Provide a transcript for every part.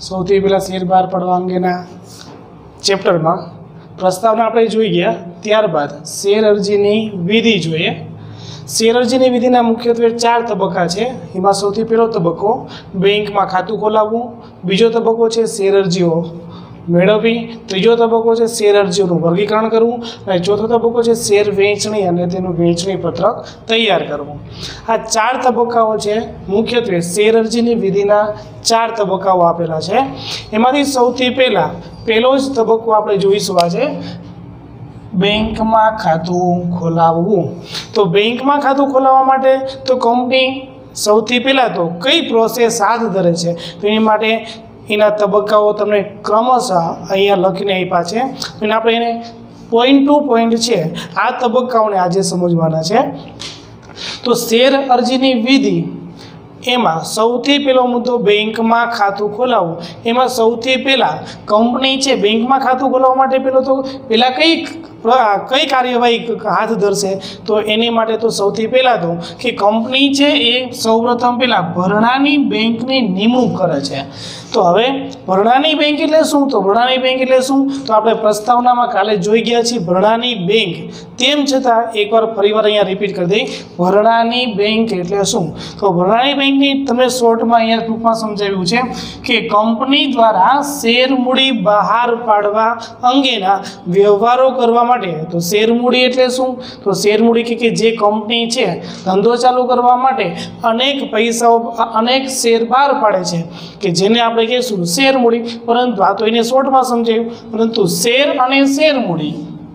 સૌથી પહેલાં શેર બહાર પાડવા અંગેના ચેપ્ટરમાં પ્રસ્તાવના આપણે જોઈ ગયા, ત્યારબાદ શેર અરજીની વિધિ જોઈએ। શેર અરજીની વિધિના મુખ્યત્વે 4 તબક્કા છે। એમાં સૌથી પહેલો તબક્કો બેંકમાં ખાતું ખોલાવવું, બીજો તબક્કો છે શેર અરજીઓ મેળવવી, ત્રીજો તબક્કો છે શેર અરજીઓનું વર્ગીકરણ કરવું અને ચોથો તબક્કો છે શેર વેચણી અને તેનું વેચણી પત્રક તૈયાર કરવું। આ 4 તબક્કાઓ છે મુખ્યત્વે શેર અરજીની વિધિના 4 તબક્કાઓ આપેલા છે। એમાંથી સૌથી પહેલો જ તબક્કો આપણે જોઈશું આજે બેંકમાં ખાતું ખોલાવવું। તો બેંકમાં ખાતું ખોલાવવા માટે તો કંપની સૌથી પહેલાં તો કઈ પ્રોસેસ હાથ ધરે છે તો એની માટે એના તબક્કાઓ તમને ક્રમશઃ અહીંયા લખીને આપ્યા છે અને આપણે એને પોઈન્ટ ટુ પોઈન્ટ છે આ તબક્કાઓને આજે સમજવાના છે। તો શેર અરજીની વિધિ એમાં સૌથી પહેલો મુદ્દો બેંકમાં ખાતું ખોલાવવું। એમાં સૌથી પહેલાં કંપની છે બેંકમાં ખાતું ખોલાવવા માટે પહેલાં કઈ કાર્યવાહી હાથ ધરશે તો એની માટે તો સૌથી પહેલાં તો કે કંપની છે એ સૌપ્રથમ પહેલાં ભરણાની બેંકની નિમણૂક કરે છે। તો હવે ભરણાની બેંક એટલે શું? તો ભરણાની બેંક એટલે શું તો આપણે પ્રસ્તાવનામાં કાલે જોઈ ગયા છીએ ભરણાની બેંક, તેમ છતાં એકવાર ફરીવાર અહીંયા રિપીટ કરી દઈએ, ભરણાની બેંક એટલે શું? તો ભરણાની બેંકની તમે શોર્ટમાં અહીંયા ટૂંકમાં સમજાવ્યું છે કે કંપની દ્વારા શેર મૂડી બહાર પાડવા અંગેના વ્યવહારો કરવા માટે। તો શેર મૂડી એટલે શું? તો શેર મૂડી કે જે કંપની છે ધંધો ચાલુ કરવા માટે અનેક શેર બહાર પાડે છે કે જેને આપણે કહીશું શેર મૂડી, પરંતુ આ તો એને શોર્ટમાં સમજાયું, પરંતુ શેર અને શેર મૂડી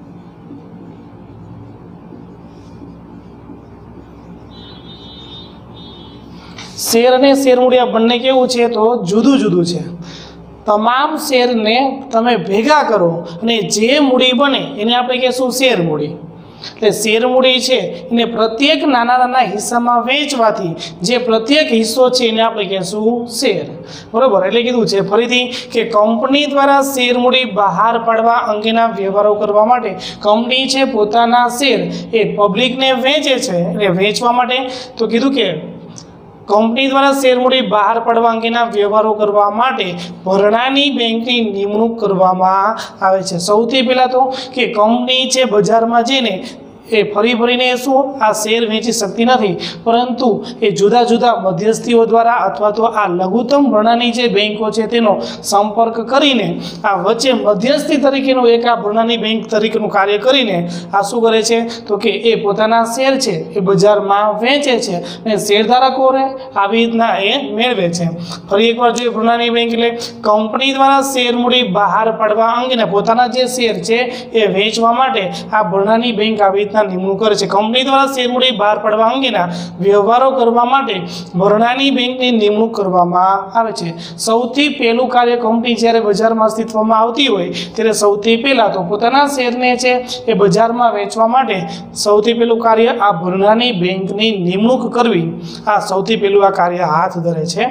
શેર અને શેર મૂડી આ બંને કેવું છે તો જુદું જુદું છે। તમામ શેરને તમે ભેગા કરો અને જે મૂડી બને એને આપણે કહીશું શેર મૂડી। એટલે શેર મૂડી છે એને પ્રત્યેક નાના હિસ્સામાં વેચવાથી જે પ્રત્યેક હિસ્સો છે એને આપણે કહીશું શેર, બરાબર। એટલે કીધું છે ફરીથી કે કંપની દ્વારા શેર મૂડી બહાર પાડવા અંગેના વ્યવહારો કરવા માટે કંપની છે પોતાના શેર એ પબ્લિકને વેચે છે। એટલે વેચવા માટે તો કીધું કે કંપની દ્વારા શેર મૂડી બહાર પાડવા અંગેના વ્યવહારો કરવા માટે ભરણાની બેંકની નિમણૂક કરવામાં આવે છે। સૌથી પહેલાં તો કે કંપની છે બજારમાં જઈને એ ફરીને શું આ શેર વેચી શકતી નથી, પરંતુ એ જુદા જુદા મધ્યસ્થીઓ દ્વારા અથવા તો આ લઘુત્તમ ભરણાની જે બેંકો છે તેનો સંપર્ક કરીને આ વચ્ચે મધ્યસ્થી તરીકેનું એક આ ભરણાની બેંક તરીકેનું કાર્ય કરીને આ શું કરે છે તો કે એ પોતાના શેર છે એ બજારમાં વેચે છે અને શેરધારકોને આવી રીતના એ મેળવે છે। ફરી એકવાર જોઈએ ભરણાની બેંક એટલે કંપની દ્વારા શેર મૂડી બહાર પાડવા અંગેના પોતાના જે શેર છે એ વેચવા માટે આ ભરણાની બેંક આવી નિમણૂક કરે છે। કંપની દ્વારા શેર મૂડી બહાર પાડવા અંગેના વ્યવહારો કરવા માટે ભરણાની બેંકની નિમણૂક કરવામાં આવે છે। સૌથી પહેલું કાર્ય કંપની જ્યારે બજારમાં અસ્તિત્વમાં આવતી હોય ત્યારે સૌથી પહેલાં તો પોતાના શેરને છે એ બજારમાં વેચવા માટે સૌથી પહેલું કાર્ય આ ભરણાની બેંકની નિમણૂક કરવી, આ સૌથી પહેલું આ કાર્ય હાથ ધરે છે।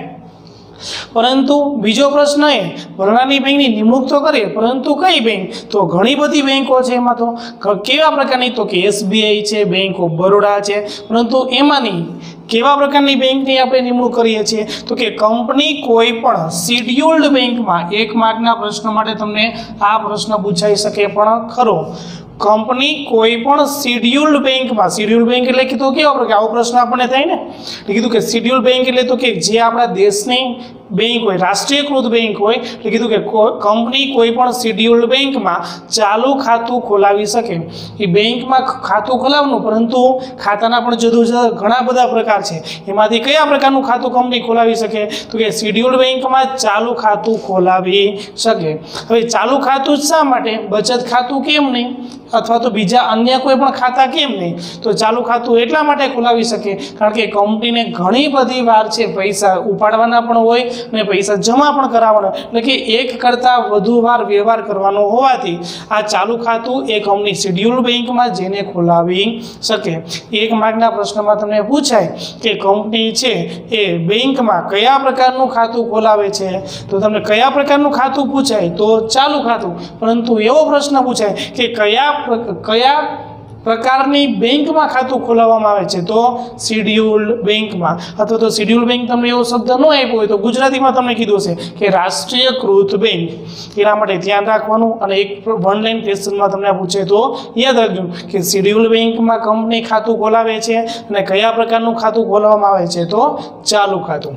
પરંતુ બીજો પ્રશ્ન એ ભરણાની બેંકની નિમણૂક તો કરીએ, પરંતુ કઈ બેંક? તો ઘણી બધી બેંકો છે, એમાં તો કેવા પ્રકારની તો કે SBI છે, બેંક ઓફ બરોડા છે, પરંતુ એમાંની કેવા પ્રકારની બેંકની આપણે નિમણૂક કરીએ છીએ તો કે કંપની કોઈ પણ શિડ્યુલ્ડ બેંકમાં, 1 માર્કના પ્રશ્ન માટે તમને આ પ્રશ્ન પૂછાઈ શકે પણ ખરો, કંપની કોઈ પણ શિડ્યુલ્ડ બેંકમાં, શિડ્યુલ્ડ બેંક એટલે કીધું કેવા પ્રકાર આવો પ્રશ્ન આપણને થાય ને, કીધું કે શિડ્યુલ્ડ બેંક એટલે તો કે જે આપણા દેશની બેંક હોય, રાષ્ટ્રીયકૃત બેંક હોય, એટલે કીધું કે કંપની કોઈ પણ શિડ્યુલ્ડ બેંકમાં ચાલુ ખાતું ખોલાવી શકે। એ બેંકમાં ખાતું ખોલાવવાનું, પરંતુ ખાતાના પણ જુદા ઘણા બધા પ્રકાર છે, એમાંથી કયા પ્રકારનું ખાતું કંપની ખોલાવી શકે તો કે શિડ્યુલ્ડ બેંકમાં ચાલુ ખાતું ખોલાવી શકે। હવે ચાલુ ખાતું જ શા માટે, બચત ખાતું કેમ નહીં અથવા તો બીજા અન્ય કોઈ પણ ખાતા કેમ નહીં? તો ચાલુ ખાતું એટલા માટે ખોલાવી શકે કારણ કે કંપનીને ઘણી બધી વાર છે પૈસા ઉપાડવાના પણ હોય અને પૈસા જમા પણ કરાવવાના, એટલે કે એક કરતાં વધુ વાર વ્યવહાર કરવાનો હોવાથી આ ચાલુ ખાતું એ કંપની શિડ્યુલ્ડ બેંકમાં જઈને ખોલાવી શકે। 1 માર્કના પ્રશ્નમાં તમને પૂછાય કે કંપની છે એ બેંકમાં કયા પ્રકારનું ખાતું ખોલાવે છે, તો તમને કયા પ્રકારનું ખાતું પૂછાય તો ચાલુ ખાતું, પરંતુ એવો પ્રશ્ન પૂછાય કે કયા પ્રકારની બેંકમાં ખાતું ખોલાવવામાં આવે છે તો શિડ્યુલ્ડ બેંકમાં, અથવા તો શિડ્યુલ્ડ બેંક તમને એવો શબ્દ ન આપ્યો હોય તો ગુજરાતીમાં તમને કીધું છે કે રાષ્ટ્રીયકૃત બેંક. એના માટે ધ્યાન રાખવાનું. અને એક વન લાઈન ક્વેશ્ચનમાં તમને પૂછે તો યાદ રાખજો કે શિડ્યુલ્ડ બેંકમાં કંપની ખાતું ખોલાવે છે અને કયા પ્રકારનું ખાતું ખોલાવવામાં આવે છે તો ચાલુ ખાતું.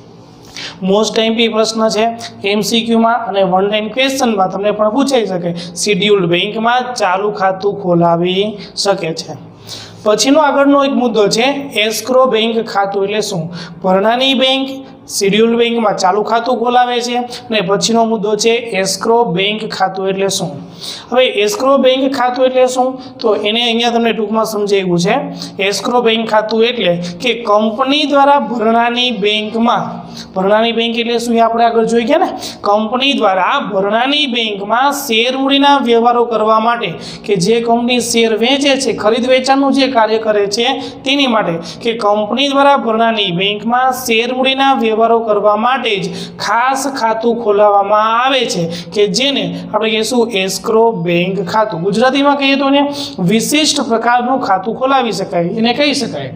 મોસ્ટ ટાઈમ પ્રશ્ન છે એમસીક્યુમાં અને વન લાઈન ક્વેશ્ચનમાં તમને પણ પૂછાઈ શકે. શિડ્યુલ્ડ બેંકમાં ચાલુ ખાતું ખોલાવી શકે છે. પછીનો આગળનો એક મુદ્દો છે એસ્ક્રો બેંક ખાતું એટલે શું. ભરણાની બેંક શિડ્યુલ્ડ બેંકમાં ચાલુ ખાતું ખોલાવે છે. અને પછીનો મુદ્દો છે એસ્ક્રો બેંક ખાતું એટલે શું. હવે એસ્ક્રો બેંક ખાતું એટલે શું તો એને અહીંયા તમને ટૂંકમાં સમજાવ્યું છે. એસ્ક્રો બેંક ખાતું એટલે કે કંપની દ્વારા ભરણાની બેંકમાં, ભરણાની બેંક એટલે શું એ આપણે આગળ જોઈ ગયા ને, કંપની દ્વારા ભરણાની બેંકમાં શેર મૂડીના વ્યવહારો કરવા માટે કે જે કંપની શેર વેચે છે, ખરીદ વેચાણનું જે કાર્ય કરે છે તેની માટે, કે કંપની દ્વારા ભરણાની બેંકમાં શેર મૂડીના વ્યવહારો કરવા માટે જ ખાસ ખાતું ખોલાવવામાં આવે છે કે જેને આપણે કહીશું એસ્ક્રો બેંક ખાતું. ગુજરાતીમાં કહીએ તો એને વિશિષ્ટ પ્રકારનું ખાતું ખોલાવી શકાય, એને કહી શકાય.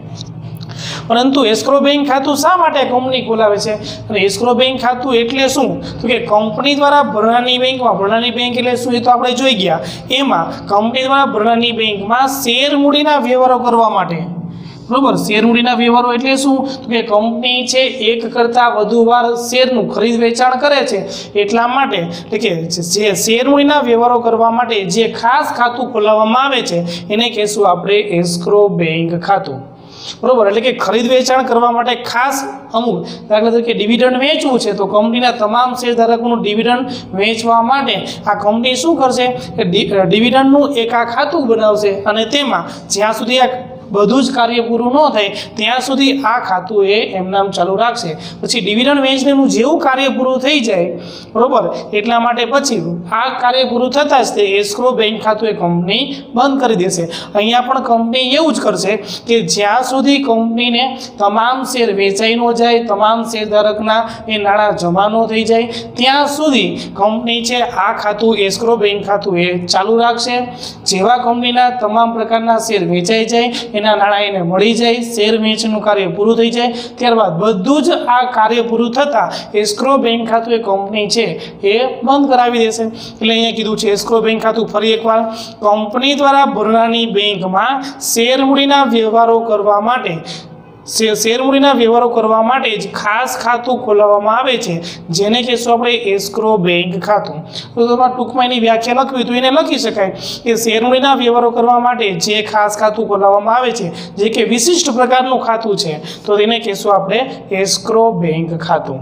પરંતુ એસ્ક્રો બેંક ખાતું શા માટે કંપની ખોલાવે છે અને એસ્ક્રો બેંક ખાતું એટલે શું તો કે કંપની દ્વારા ભરણાની બેંકમાં, ભરણાની બેંક એટલે શું એ તો આપણે જોઈ ગયા, એમાં કંપની દ્વારા ભરણાની બેંકમાં શેર મૂડીના વ્યવહારો કરવા માટે, બરોબર. શેર મૂડીના વ્યવહારો એટલે શું તો કે કંપની છે એક કરતાં વધુ વાર શેરનું ખરીદ વેચાણ કરે છે એટલા માટે, એટલે કે જે શેર મૂડીના વ્યવહારો કરવા માટે જે ખાસ ખાતું ખોલાવવામાં આવે છે એને કહેશું આપણે એસ્ક્રો બેંક ખાતું, બરોબર. એટલે કે ખરીદ વેચાણ કરવા માટે ખાસ અમુક, દાખલા તરીકે ડિવિડન્ડ વેચવું છે તો કંપનીના તમામ શેરધારકોનું ડિવિડન્ડ વેચવા માટે આ કંપની શું કરશે કે ડિવિડન્ડનું એક આ ખાતું બનાવશે અને તેમાં જ્યાં સુધી આ બધું જ કાર્ય પૂરું ન થાય ત્યાં સુધી આ ખાતું એ એમનામ ચાલુ રાખશે. પછી ડિવિડન્ડ વહેંચણીનું જેવું કાર્ય પૂરું થઈ જાય, બરોબર, એટલા માટે પછી આ કાર્ય પૂરું થતાં જ તે એસ્ક્રો બેંક ખાતું એ કંપની બંધ કરી દેશે. અહીંયા પણ કંપની એવું જ કરશે કે જ્યાં સુધી કંપનીને તમામ શેર વેચાઈ ન જાય, તમામ શેરધારકના એ નાણાં જમા ન થઈ જાય ત્યાં સુધી કંપની છે આ ખાતું એસ્ક્રો બેંક ખાતું એ ચાલુ રાખશે. જેવા કંપનીના તમામ પ્રકારના શેર વેચાઈ જાય, એના નાણાં એને મળી જાય, શેર વેચનું કાર્ય પૂરું થઈ જાય, ત્યારબાદ બધું જ આ કાર્ય પૂરું થતાં એસ્ક્રો બેંક ખાતું એ કંપની છે એ બંધ કરાવી દેશે. એટલે અહીંયા કીધું છે એસ્ક્રો બેંક ખાતું ફરી એકવાર, કંપની દ્વારા ભરણાની બેંકમાં શેર મૂડીના વ્યવહારો કરવા માટે, શેર મૂડીના વ્યવહારો કરવા માટે જ ખાસ ખાતું ખોલાવવામાં આવે છે જેને કહેશું આપણે એસ્ક્રો બેંક ખાતું. તો તમારે ટૂંકમાં એની વ્યાખ્યા લખવી તો એને લખી શકાય કે શેર મૂડીના વ્યવહારો કરવા માટે જે ખાસ ખાતું ખોલાવવામાં આવે છે જે કે વિશિષ્ટ પ્રકારનું ખાતું છે તો તેને કહેશું આપણે એસ્ક્રો બેંક ખાતું.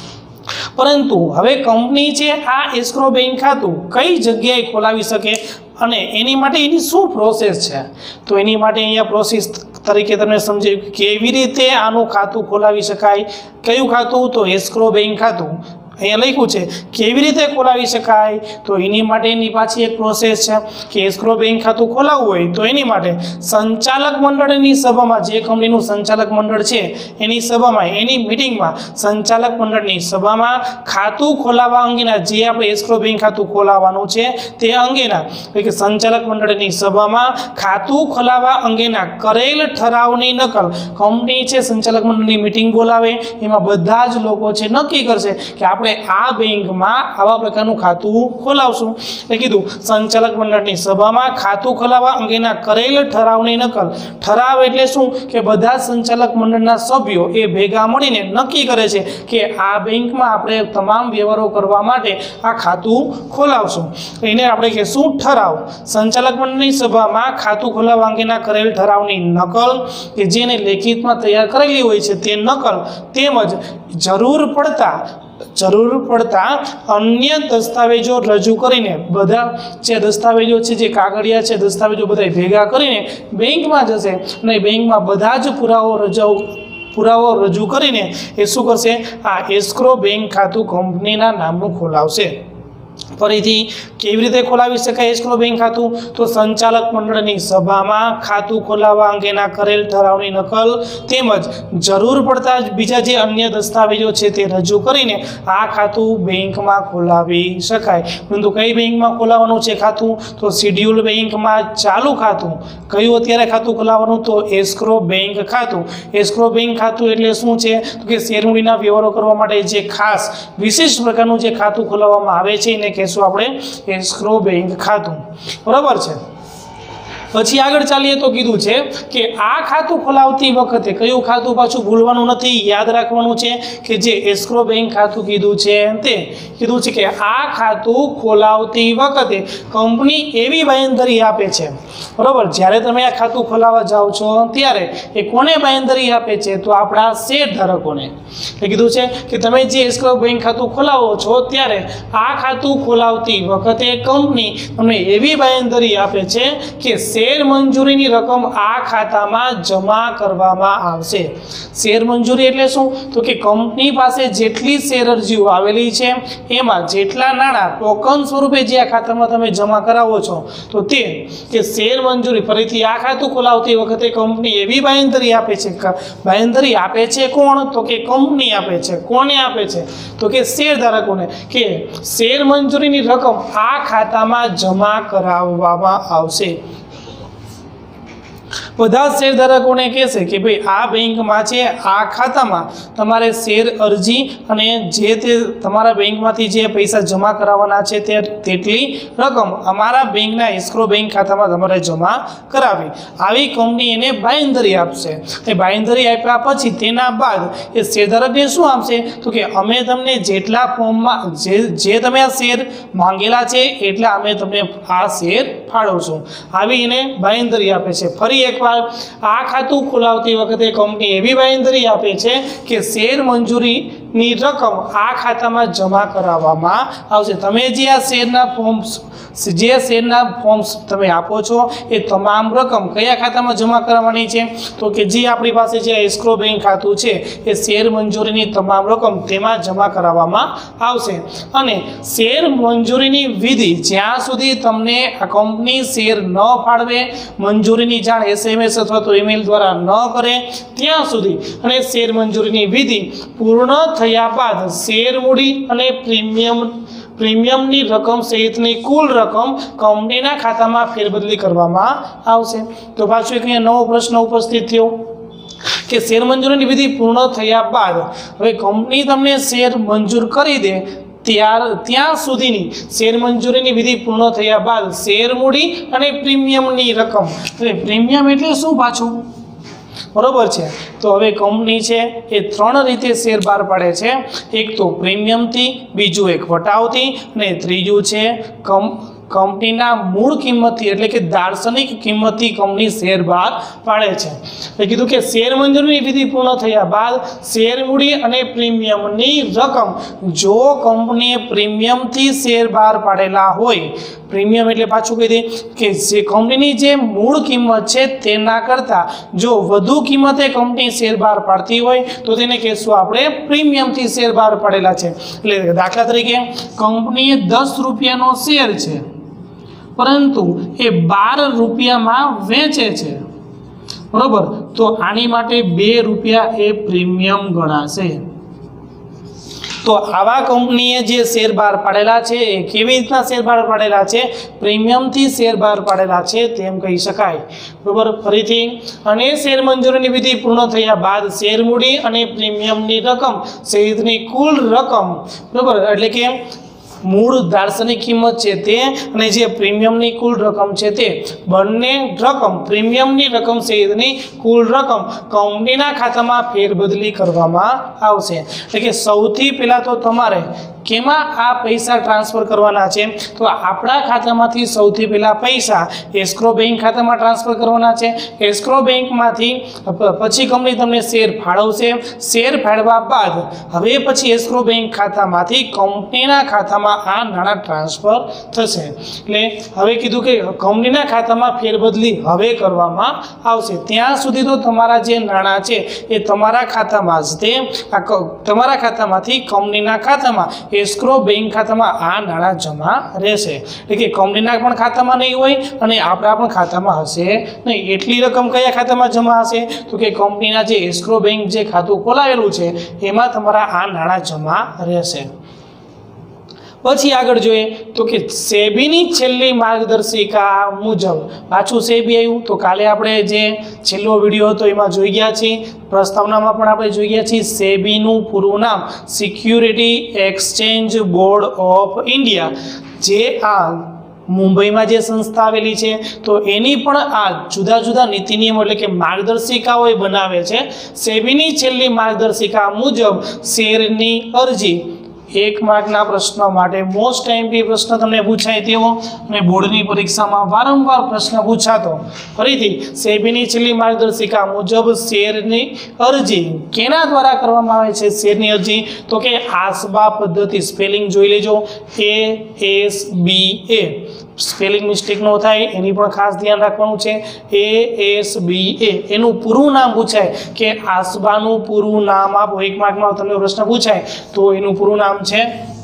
પરંતુ હવે કંપની છે આ એસ્ક્રો બેંક ખાતું કઈ જગ્યાએ ખોલાવી શકે અને એની માટે એની શું પ્રોસેસ છે તો એની માટે અહીંયા પ્રોસેસ તરીકે તમને સમજાવ્યું કેવી રીતે આનું ખાતું ખોલાવી શકાય. કયું ખાતું તો એસ્ક્રો બેંક ખાતું. અહીંયા લખ્યું છે કેવી રીતે ખોલાવી શકાય તો એની માટેની પાછી એક પ્રોસેસ છે કે એસ્ક્રો બેંક ખાતું ખોલાવવું હોય તો એની માટે સંચાલક મંડળની સભામાં, જે કંપનીનું સંચાલક મંડળ છે એની સભામાં, એની મિટિંગમાં, સંચાલક મંડળની સભામાં ખાતું ખોલાવવા અંગેના, જે આપણે એસ્ક્રો બેંક ખાતું ખોલાવવાનું છે તે અંગેના, એટલે કે સંચાલક મંડળની સભામાં ખાતું ખોલાવવા અંગેના કરેલ ઠરાવની નકલ કંપની છે સંચાલક મંડળની મિટિંગ બોલાવે, એમાં બધા જ લોકો છે નક્કી કરશે કે આપણે આ બેંકમાં આવા પ્રકારનું ખાતું ખોલાવશું. એટલે કીધું સંચાલક મંડળની સભામાં ખાતું ખોલાવવા અંગેના કરેલ ઠરાવની નકલ. ઠરાવ એટલે શું કે બધા સંચાલક મંડળના સભ્યો એ ભેગા મળીને નક્કી કરે છે કે આ બેંકમાં આપણે તમામ વ્યવહારો કરવા માટે આ ખાતું ખોલાવશું. એને આપણે કહીશું ઠરાવ. સંચાલક મંડળની સભામાં ખાતું ખોલાવવા અંગેના કરેલ ઠરાવની નકલ કે જેને લેખિતમાં તૈયાર કરેલી હોય છે તે નકલ તેમજ જરૂર પડતા અન્ય દસ્તાવેજો રજૂ કરીને, બધા જે દસ્તાવેજો છે, જે કાગળિયા છે, દસ્તાવેજો બધા ભેગા કરીને બેંકમાં જશે અને બેંકમાં બધા જ પુરાવો રજૂ કરીને એ શું કરશે આ એસ્ક્રો બેંક ખાતું કંપનીના નામનું ખોલાવશે. ફરીથી કેવી રીતે ખોલાવી શકાય એસ્ક્રો બેંક ખાતું? તો સંચાલક મંડળની સભામાં ખાતું ખોલાવવા અંગેના કરેલ ઠરાવની નકલ તેમજ જરૂર પડતા બીજા જે અન્ય દસ્તાવેજો છે તે રજૂ કરીને આ ખાતું બેંકમાં ખોલાવી શકાય. પરંતુ કઈ બેંકમાં ખોલાવવાનું છે ખાતું? તો શિડ્યુલ બેંકમાં ચાલુ ખાતું. કયું અત્યારે ખાતું ખોલાવવાનું? તો એસ્ક્રો બેંક ખાતું. એસ્ક્રો બેંક ખાતું એટલે શું છે? તો કે શેરમૂડીના વ્યવહારો કરવા માટે જે ખાસ વિશેષ પ્રકારનું જે ખાતું ખોલાવવામાં આવે છે એને કહેશું આપણે એસ્ક્રો બેંક ખાતું. બરાબર છે. પછી આગળ ચાલીએ તો કીધું છે કે આ ખાતું ખોલાવતી વખતે કયું ખાતું પાછું ભૂલવાનું નથી, યાદ રાખવાનું છે કે જે એસ્ક્રો બેંક ખાતું કીધું છે તે કીધું છે કે આ ખાતું ખોલાવતી વખતે કંપની એવી બાંયધરી આપે છે. બરાબર, જ્યારે તમે આ ખાતું ખોલાવવા જાઓ છો ત્યારે એ કોને બાંયધરી આપે છે? તો આપણા શેર ધારકોને. એ કીધું છે કે તમે જે એસ્ક્રો બેંક ખાતું ખોલાવો છો ત્યારે આ ખાતું ખોલાવતી વખતે કંપની તમને એવી બાંયધરી આપે છે કે શેર મંજૂરીની રકમ આ ખાતામાં જમા કરવામાં આવશે. શેર મંજૂરી એટલે શું? તો કે કંપની પાસે જેટલી શેર અરજીઓ આવેલી છે એમાં જેટલા નાણાં ટોકન સ્વરૂપે જે આ ખાતામાં તમે જમા કરાવો છો તો તે કે શેર મંજૂરી. ફરીથી આ ખાતું ખોલાવતી વખતે કંપની એવી બાંયધરી આપે છે. બાંયધરી આપે છે કોણ? તો કે કંપની આપે છે. કોને આપે છે? તો કે શેર ધારકોને, કે શેર મંજૂરીની રકમ આ ખાતામાં જમા કરાવવામાં આવશે. બધા શેરધારકોને કહેશે કે ભાઈ આ બેંકમાં છે, આ ખાતામાં તમારે શેર અરજી અને જે તે તમારા બેંકમાંથી જે પૈસા જમા કરાવવાના છે તેટલી રકમ અમારા બેંકના એસ્ક્રો બેંક ખાતામાં તમારે જમા કરાવી. આવી કંપની એને બાંયધરી આપશે. એ બાંયધરી આપ્યા પછી તેના બાદ એ શેરધારકને શું આપશે? તો કે અમે તમને જેટલા ફોર્મમાં જે તમે આ શેર માંગેલા છે એટલા અમે તમને આ શેર ફાળવશું. આવી એને બાંયધરી આપે છે. ફરી એકવાર આ ખાતું ખોલાવતી વખતે કંપની એવી બાંયધરી આપે છે કે શેર મંજૂરીની રકમ આ ખાતામાં જમા કરાવવામાં આવશે. તમે જે આ શેરના ફોર્મ્સ તમે આપો છો એ તમામ રકમ કયા ખાતામાં જમા કરાવવાની છે? તો કે જે આપણી પાસે જે એસ્ક્રો બેંક ખાતું છે એ શેર મંજૂરીની તમામ રકમ તેમાં જમા કરાવવામાં આવશે. અને શેર મંજૂરીની વિધિ જ્યાં સુધી તમને આ કંપની શેર ન ફાળવે, મંજૂરીની જાણ SMS અથવા તો ઈમેલ દ્વારા ન કરે ત્યાં સુધી, અને શેર મંજૂરીની વિધિ પૂર્ણ થયા બાદ શેર મૂડી અને પ્રીમિયમની રકમ સહિતની કુલ રકમ કંપનીના ખાતામાં ફેરબદલી કરવામાં આવશે. તો પાછો એક અહીંયા નવો પ્રશ્ન ઉપસ્થિત થયો કે શેર મંજૂરીની વિધિ પૂર્ણ થયા બાદ હવે કંપની તમને શેર મંજૂર કરી દે ત્યાં સુધીની શેર મંજૂરીની વિધિ પૂર્ણ થયા બાદ શેર મૂડી અને પ્રીમિયમની રકમ. હવે પ્રીમિયમ એટલે શું પાછું? બરોબર છે. તો હવે કંપની છે એ ત્રણ રીતે શેર બહાર પાડે છે. એક તો પ્રીમિયમથી, બીજું એક વટાવથી અને ત્રીજું છે કંપનીના મૂળ કિંમતથી એટલે કે દાર્શનિક કિંમતથી કંપની શેર બહાર પાડે છે. એ કીધું કે શેર મંજૂરીની વિધિ પૂર્ણ થયા બાદ શેર મૂડી અને પ્રીમિયમની રકમ જો કંપનીએ પ્રીમિયમથી શેર બહાર પાડેલા હોય, પ્રીમિયમ એટલે પાછું કહી દે કે જે કંપનીની જે મૂળ કિંમત છે તેના કરતાં જો વધુ કિંમતે કંપની શેર બહાર પાડતી હોય તો તેને કહેશું આપણે પ્રીમિયમથી શેર બહાર પાડેલા છે. એટલે દાખલા તરીકે કંપનીએ 10 રૂપિયાનો શેર છે પરંતુ એ 12 રૂપિયામાં વેચે છે, બરોબર, તો આની માટે 2 રૂપિયા એ પ્રીમિયમ ગણાશે. તો આવા કંપનીએ જે શેર બહાર પાડેલા છે એ કેવી રીતના શેર બહાર પાડેલા છે? પ્રીમિયમથી શેર બહાર પાડેલા છે તેમ કહી શકાય. બરાબર. ફરીથી, અને શેર મંજૂરીની વિધિ પૂર્ણ થયા બાદ શેર મૂડી અને પ્રીમિયમની રકમ સહિતની કુલ રકમ, બરાબર, એટલે કે મૂળ દાર્શનિક કિંમત છે તે અને જે પ્રીમિયમની કુલ રકમ છે તે બંને રકમ પ્રીમિયમની રકમ સહિતની કુલ રકમ કંપનીના ખાતામાં ફેરબદલી કરવામાં આવશે. એટલે કે સૌથી પહેલાં તો તમારે કેમાં આ પૈસા ટ્રાન્સફર કરવાના છે? તો આપણા ખાતામાંથી સૌથી પહેલાં પૈસા એસ્ક્રો બેંક ખાતામાં ટ્રાન્સફર કરવાના છે. એસ્ક્રો બેંકમાંથી પછી કંપની તમને શેર ફાળવશે. શેર ફાળવ્યા બાદ હવે પછી એસ્ક્રો બેંક ખાતામાંથી કંપનીના ખાતામાં આ નાણાં ટ્રાન્સફર થશે. એટલે હવે કીધું કે કંપનીના ખાતામાં ફેરબદલી હવે કરવામાં આવશે. ત્યાં સુધી તો તમારા જે નાણાં છે એ તમારા ખાતામાં જ તે તમારા ખાતામાંથી કંપનીના ખાતામાં એસ્ક્રો બેંક ખાતામાં આ નાણાં જમા રહેશે, એટલે કે કંપનીના પણ ખાતામાં નહીં હોય અને આપણા પણ ખાતામાં હશે નહીં. એટલી રકમ કયા ખાતામાં જમા હશે? તો કે કંપનીના જે એસ્ક્રો બેંક જે ખાતું ખોલાવેલું છે એમાં તમારા આ નાણાં જમા રહેશે. પછી આગળ જોઈએ તો કે સેબીની છેલ્લી માર્ગદર્શિકા મુજબ, પાછું સેબી આવ્યું તો કાલે આપણે જે છેલ્લો વિડીયો હતો એમાં જોઈ ગયા છીએ, પ્રસ્તાવનામાં પણ આપણે જોઈ ગયા છીએ. સેબીનું પૂરું નામ security exchange board of India, જે આ મુંબઈમાં જે સંસ્થા આવેલી છે તો એની પણ આ જુદા જુદા નીતિ નિયમો એટલે કે માર્ગદર્શિકાઓ એ બનાવે છે. સેબીની છેલ્લી માર્ગદર્શિકા મુજબ શેરની અરજી, 1 માર્કના પ્રશ્ન માટે મોસ્ટ આઈએમપી પ્રશ્ન તમને પૂછાય તેવો અને બોર્ડની પરીક્ષામાં વારંવાર પ્રશ્ન પૂછાતો. ફરીથી સેબીની છેલ્લી માર્ગદર્શિકા મુજબ શેરની અરજી કેના દ્વારા કરવામાં આવે છે? શેરની અરજી તો કે આસબા પદ્ધતિ, સ્પેલિંગ જોઈ લેજો, ASBA, સ્પેલિંગ મિસ્ટેક ન થાય એની પણ ખાસ ધ્યાન રાખવાનું છે. ASBA એનું પૂરું નામ પૂછાય કે આસબાનું પૂરું નામ આપો, 1 માર્કમાં તમને પ્રશ્ન પૂછાય તો એનું પૂરું નામ છે,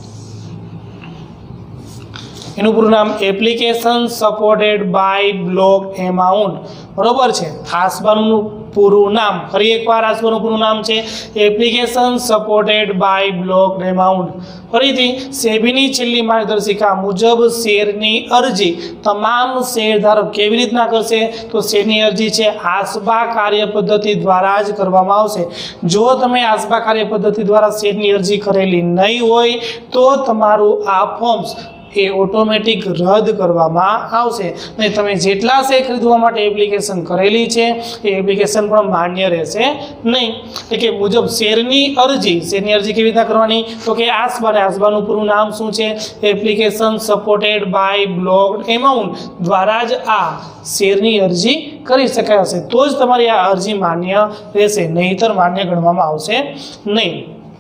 એનું પૂરું નામ application supported by block amount. બરોબર છે, આસબાનું પૂરું નામ, ફરી એકવાર આસબાનું પૂરું નામ છે application supported by block amount. ફરીથી સેબીની છેલ્લી માર્ગદર્શિકા મુજબ શેરની અરજી તમામ શેરધારક કેવી રીતના કરશે? તો શેરની અરજી છે આસબા કાર્ય પદ્ધતિ દ્વારા જ કરવામાં આવશે. જો તમે આસબા કાર્ય પદ્ધતિ દ્વારા શેરની અરજી કરેલી નહીં હોય તો તમારું આ ફોર્મ્સ એ ઓટોમેટિક રદ કરવામાં આવશે અને તમે જેટલા શેર ખરીદવા માટે એપ્લિકેશન કરેલી છે એ એપ્લિકેશન પણ માન્ય રહેશે નહીં. એટલે કે મુજબ શેરની અરજી કેવી રીતના કરવાની? તો કે આસબાનું પૂરું નામ શું છે? Application supported by block amount દ્વારા જ આ શેરની અરજી કરી શકાય હશે, તો જ તમારી આ અરજી માન્ય રહેશે, નહીંતર માન્ય ગણવામાં આવશે નહીં.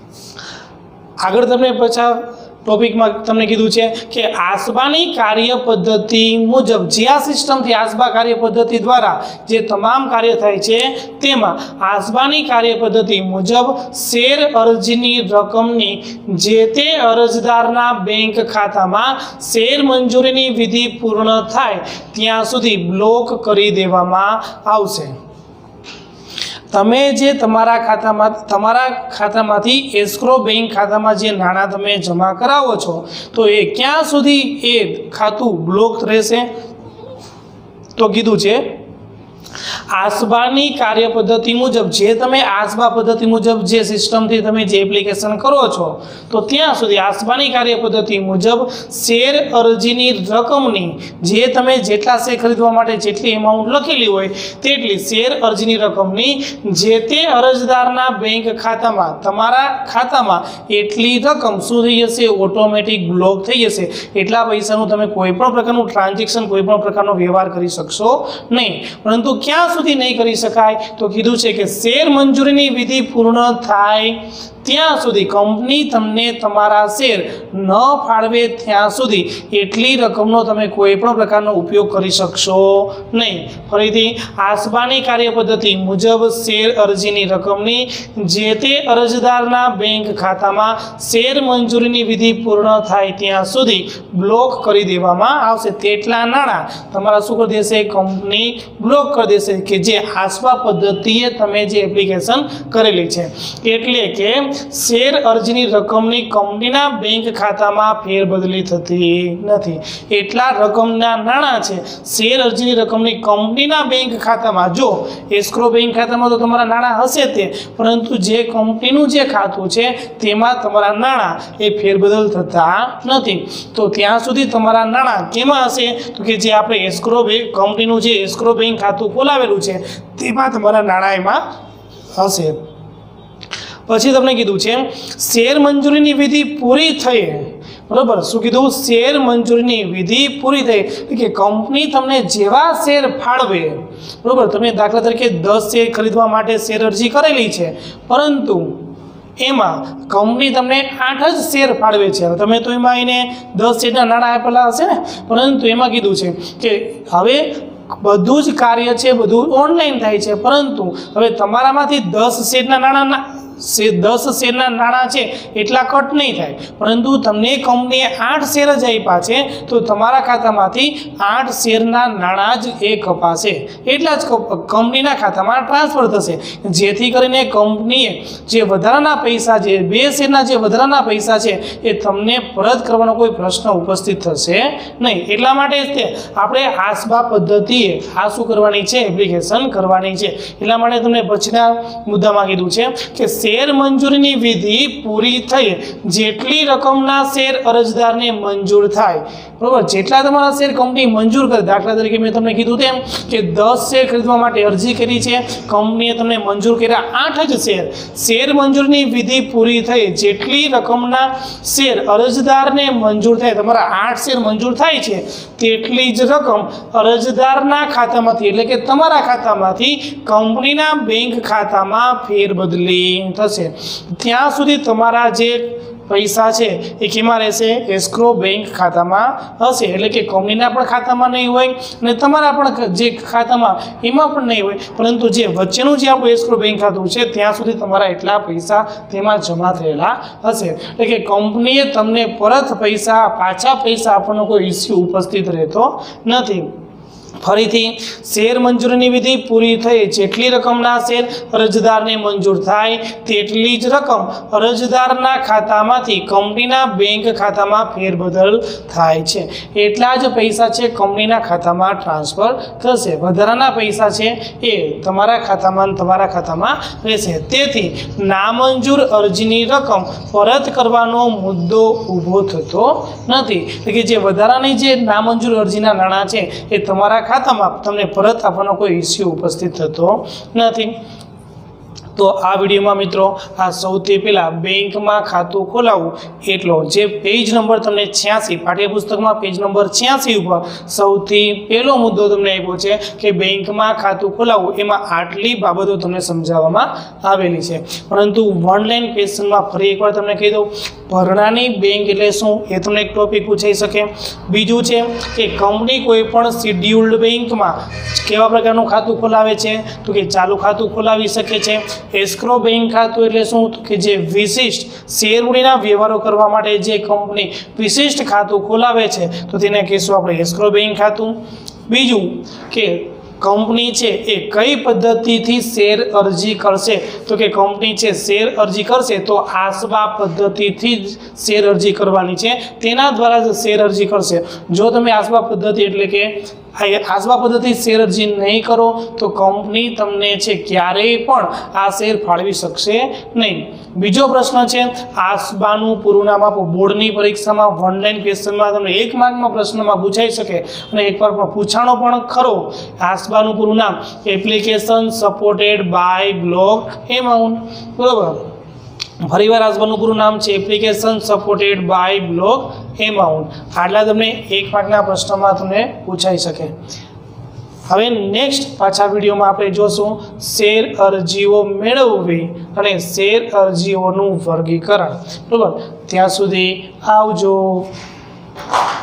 આગળ તમને પછી ટોપિકમાં તમને કીધું છે કે આસબાની કાર્ય પદ્ધતિ મુજબ, જે આ સિસ્ટમથી આસબા કાર્ય પદ્ધતિ દ્વારા જે તમામ કાર્ય થાય છે તેમાં આસબાની કાર્ય પદ્ધતિ મુજબ શેર અરજીની રકમની જે તે અરજદારના બેંક ખાતામાં શેર મંજૂરીની વિધિ પૂર્ણ થાય ત્યાં સુધી બ્લોક કરી દેવામાં આવશે. તમે જે તમારા ખાતામાંથી એસ્ક્રો બેંક ખાતામાં જે નાણાં તમે જમા કરાવો છો તો એ ક્યાં સુધી એ ખાતું બ્લોક રહેશે? તો કીધું છે આસબાની કાર્ય પદ્ધતિ મુજબ, જે તમે આસબા પદ્ધતિ મુજબ જે સિસ્ટમથી તમે જે એપ્લિકેશન કરો છો તો ત્યાં સુધી આસબાની કાર્ય પદ્ધતિ મુજબ શેર અરજીની રકમની, જે તમે જેટલા શેર ખરીદવા માટે જેટલી એમાઉન્ટ લખેલી હોય તેટલી શેર અરજીની રકમની જે તે અરજદારના બેંક ખાતામાં, તમારા ખાતામાં એટલી રકમ શું થઈ જશે? ઓટોમેટિક બ્લોક થઈ જશે. એટલા પૈસાનું તમે કોઈ પણ પ્રકારનું ટ્રાન્ઝેક્શન, કોઈ પણ પ્રકારનો વ્યવહાર કરી શકશો નહીં. પરંતુ ક્યાં સુધી નહીં કરી શકાય? તો કીધું છે કે શેર મંજૂરીની વિધિ પૂર્ણ થાય ત્યાં સુધી, કંપની તમને તમારા શેર ન ફાળવે ત્યાં સુધી એટલી રકમનો તમે કોઈ પણ પ્રકારનો ઉપયોગ કરી શકશો નહીં. ફરીથી આસબાની કાર્ય પદ્ધતિ મુજબ શેર અરજીની રકમની જે તે અરજદારના બેંક ખાતામાં શેર મંજૂરીની વિધિ પૂર્ણ થાય ત્યાં સુધી બ્લોક કરી દેવામાં આવશે. તેટલા નાણાં તમારા શું કરી દેશે? કંપની બ્લોક કરી દેશે કે જે આસબા પદ્ધતિએ તમે જે એપ્લિકેશન કરેલી છે. એટલે કે શેર અરજીની રકમની કંપનીના બેંક ખાતામાં ફેરબદલી થતી નથી. એટલા રકમના નાણાં છે શેર અરજીની રકમની કંપનીના બેંક ખાતામાં, જો એસ્ક્રો બેંક ખાતામાં તો તમારા નાણાં હશે તે, પરંતુ જે કંપનીનું જે ખાતું છે તેમાં તમારા નાણાં એ ફેરબદલ થતા નથી. તો ત્યાં સુધી તમારા નાણાં કેમાં હશે? તો કે જે આપણે એસ્ક્રો બેંક, કંપનીનું જે એસ્ક્રો બેંક ખાતું ખોલાવેલું છે તેમાં તમારા નાણાં એમાં હશે. પછી તમને કીધું છે શેર મંજૂરીની વિધિ પૂરી થઈ, બરાબર? શું કીધું? શેર મંજૂરીની વિધિ પૂરી થઈ કે કંપની તમને જેવા શેર ફાળવે, બરાબર? તમે દાખલા તરીકે 10 શેર ખરીદવા માટે શેર અરજી કરેલી છે, પરંતુ એમાં કંપની તમને 8 જ શેર ફાળવે છે. તમે તો એમાં એને 10 શેરના નાણાં આપેલા હશે ને, પરંતુ એમાં કીધું છે કે હવે બધું જ કાર્ય છે બધું ઓનલાઈન થાય છે, પરંતુ હવે તમારામાંથી 10 શેરના નાણાં 10 શેરના નાણાં છે એટલા કટ નહીં થાય, પરંતુ તમને કંપનીએ 8 શેર જ આપ્યા છે તો તમારા ખાતામાંથી 8 શેરના નાણાં જ એ કપાશે, એટલા જ કંપનીના ખાતામાં ટ્રાન્સફર થશે, જેથી કરીને કંપનીએ જે વધારાના પૈસા છે 2 શેરના જે વધારાના પૈસા છે એ તમને પરત કરવાનો કોઈ પ્રશ્ન ઉપસ્થિત થશે નહીં। એટલા માટે જ તે આપણે આસબા પદ્ધતિએ આ શું કરવાની છે, એપ્લિકેશન કરવાની છે। એટલા માટે તમને પછીના મુદ્દામાં કીધું છે કે શેર મંજૂરીની વિધિ પૂરી થઈ જેટલી રકમના શેર અરજદારને મંજૂર થાય, બરાબર, જેટલા તમારા શેર કંપની મંજૂર કરે, દાખલા તરીકે મેં તમને કીધું તેમ કે 10 શેર ખરીદવા માટે અરજી કરી છે, કંપનીએ તમને મંજૂર કર્યા 8 જ શેર, શેર મંજૂરીની વિધિ પૂરી થઈ જેટલી રકમના શેર અરજદારને મંજૂર થાય, તમારા 8 શેર મંજૂર થાય છે તેટલી જ રકમ અરજદારના ખાતામાંથી એટલે કે તમારા ખાતામાંથી કંપનીના બેંક ખાતામાં ફેરબદલી થશે। ત્યાં સુધી તમારા જે પૈસા છે એ કેમાં રહેશે, એસ્ક્રો બેંક ખાતામાં હશે, એટલે કે કંપનીના પણ ખાતામાં નહીં હોય અને તમારા પણ જે ખાતામાં એમાં પણ નહીં હોય, પરંતુ જે વચ્ચેનું જે આપણું એસ્ક્રો બેંક ખાતું છે ત્યાં સુધી તમારા એટલા પૈસા તેમાં જમા થયેલા હશે, એટલે કે કંપનીએ તમને પરત પાછા પૈસા આપવાનો કોઈ ઇસ્યુ ઉપસ્થિત રહેતો નથી। ફરીથી શેર મંજૂરીની વિધિ પૂરી થઈ જેટલી રકમના શેર અરજદારને મંજૂર થાય તેટલી જ રકમ અરજદારના ખાતામાંથી કંપનીના બેંક ખાતામાં ફેરબદલ થાય છે, એટલા જ પૈસા છે કંપનીના ખાતામાં ટ્રાન્સફર થશે, વધારાના પૈસા છે એ તમારા ખાતામાં રહેશે। તેથી નામંજૂર અરજીની રકમ પરત કરવાનો મુદ્દો ઊભો થતો નથી, એટલે કે જે વધારાની જે નામંજૂર અરજીના નાણાં છે એ તમારા ખાતામાં તમને પરત આપવાનો કોઈ ઇસ્યુ ઉપસ્થિત થતો નથી। તો આ વિડીયોમાં મિત્રો આ સૌથી પહેલાં બેંકમાં ખાતું ખોલાવવું એટલો જે પેજ નંબર તમને 86 પાઠ્યપુસ્તકમાં પેજ નંબર 86 ઉપર સૌથી પહેલો મુદ્દો તમને આપ્યો છે કે બેંકમાં ખાતું ખોલાવવું, એમાં આટલી બાબતો તમને સમજાવવામાં આવેલી છે, પરંતુ ઓનલાઈન ક્વેશ્ચનમાં ફરી એકવાર તમને કહી દઉં, ભરણાની બેંક એટલે શું એ તમને એક ટોપિક પૂછાઈ શકે। બીજું છે કે કંપની કોઈ પણ શિડ્યુલ્ડ બેંકમાં કેવા પ્રકારનું ખાતું ખોલાવે છે, તો કે ચાલુ ખાતું ખોલાવી શકે છે। એસ્ક્રો બેંક ખાતું એટલે શું, તો કે જે વિશિષ્ટ શેરમૂડીના વ્યવહારો કરવા માટે જે કંપની વિશિષ્ટ ખાતું ખોલાવે છે તો તેને કહીશું આપણે એસ્ક્રો બેંક ખાતું। બીજું કે કંપની છે એ કઈ પદ્ધતિથી શેર અરજી કરશે, તો કે કંપની છે શેર અરજી કરશે તો આસબા પદ્ધતિથી જ શેર અરજી કરવાની છે, તેના દ્વારા જ શેર અરજી કરશે। જો તમે આસબા પદ્ધતિ એટલે કે આસબા પદ્ધતિ શેર અરજી નહીં કરો તો કંપની તમને છે ક્યારેય પણ આ શેર ફાળવી શકશે નહીં। બીજો પ્રશ્ન છે આસબાનું પૂરું નામ આપો, બોર્ડની પરીક્ષામાં ઓનલાઈન ક્વેશ્ચનમાં તમને 1 માર્કમાં પ્રશ્નમાં પૂછાઈ શકે અને એકવાર પણ પૂછાણો પણ ખરો। આસબાનું પૂરું નામ application supported by block amount, બરાબર, ફરીવાર આસબાનું પૂરું નામ છે application supported by block amount, આટલા તમને 1 માર્કના પ્રશ્નમાં તમને પૂછાઈ શકે। હવે નેક્સ્ટ પાછા વિડીયોમાં આપણે જોશું શેર અરજીઓ મેળવવી અને શેર અરજીઓનું વર્ગીકરણ, બરાબર, ત્યાં સુધી આવજો।